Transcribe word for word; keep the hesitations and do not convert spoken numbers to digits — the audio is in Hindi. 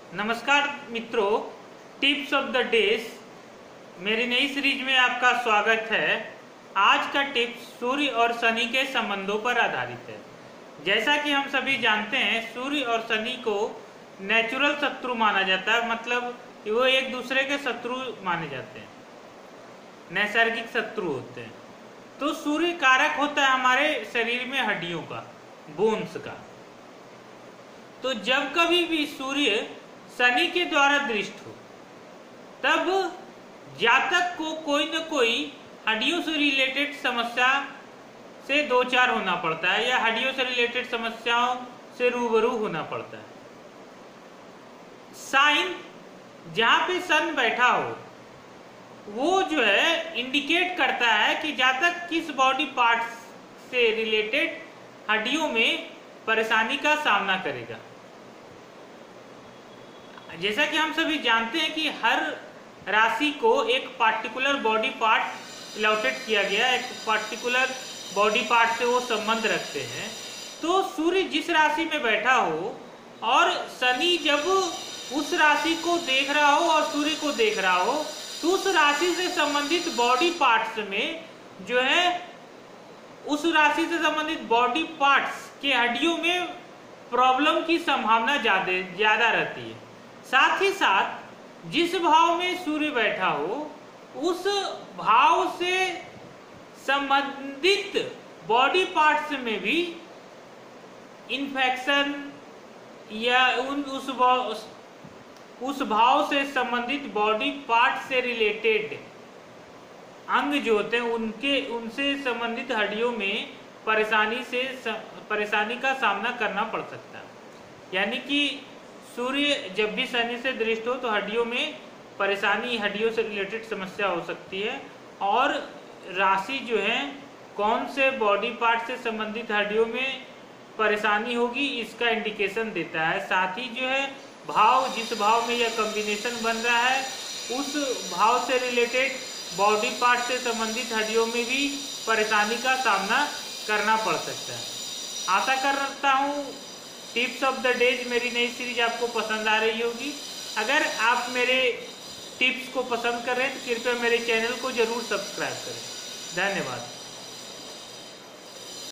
नमस्कार मित्रों, टिप्स ऑफ द डेज मेरी नई सीरीज में आपका स्वागत है। आज का टिप्स सूर्य और शनि के संबंधों पर आधारित है। जैसा कि हम सभी जानते हैं, सूर्य और शनि को नेचुरल शत्रु माना जाता है, मतलब वो एक दूसरे के शत्रु माने जाते हैं, नैसर्गिक शत्रु होते हैं। तो सूर्य कारक होता है हमारे शरीर में हड्डियों का, बोन्स का। तो जब कभी भी सूर्य शनि के द्वारा दृष्ट हो, तब जातक को कोई न कोई हड्डियों से रिलेटेड समस्या से दो चार होना पड़ता है, या हड्डियों से रिलेटेड समस्याओं से रूबरू होना पड़ता है। साइन जहां पे सन बैठा हो, वो जो है इंडिकेट करता है कि जातक किस बॉडी पार्ट से रिलेटेड हड्डियों में परेशानी का सामना करेगा। जैसा कि हम सभी जानते हैं कि हर राशि को एक पार्टिकुलर बॉडी पार्ट अलॉटेड किया गया है, एक पार्टिकुलर बॉडी पार्ट से वो संबंध रखते हैं। तो सूर्य जिस राशि में बैठा हो और शनि जब उस राशि को देख रहा हो और सूर्य को देख रहा हो, तो उस राशि से संबंधित बॉडी पार्ट्स में जो है उस राशि से संबंधित बॉडी पार्ट्स के हड्डियों में प्रॉब्लम की संभावना ज्यादा ज्यादा रहती है। साथ ही साथ जिस भाव में सूर्य बैठा हो, उस भाव से संबंधित बॉडी पार्ट्स में भी इन्फेक्शन या उन उस भाव उस भाव से संबंधित बॉडी पार्ट से रिलेटेड अंग जो होते हैं, उनके उनसे संबंधित हड्डियों में परेशानी से परेशानी का सामना करना पड़ सकता है। यानी कि सूर्य जब भी शनि से दृष्ट हो तो हड्डियों में परेशानी, हड्डियों से रिलेटेड समस्या हो सकती है। और राशि जो है कौन से बॉडी पार्ट से संबंधित हड्डियों में परेशानी होगी, इसका इंडिकेशन देता है। साथ ही जो है भाव, जिस भाव में यह कॉम्बिनेशन बन रहा है, उस भाव से रिलेटेड बॉडी पार्ट से संबंधित हड्डियों में भी परेशानी का सामना करना पड़ सकता है। आशा करता हूँ टिप्स ऑफ द डेज मेरी नई सीरीज आपको पसंद आ रही होगी। अगर आप मेरे टिप्स को पसंद कर रहे हैं तो कृपया मेरे चैनल को जरूर सब्सक्राइब करें। धन्यवाद।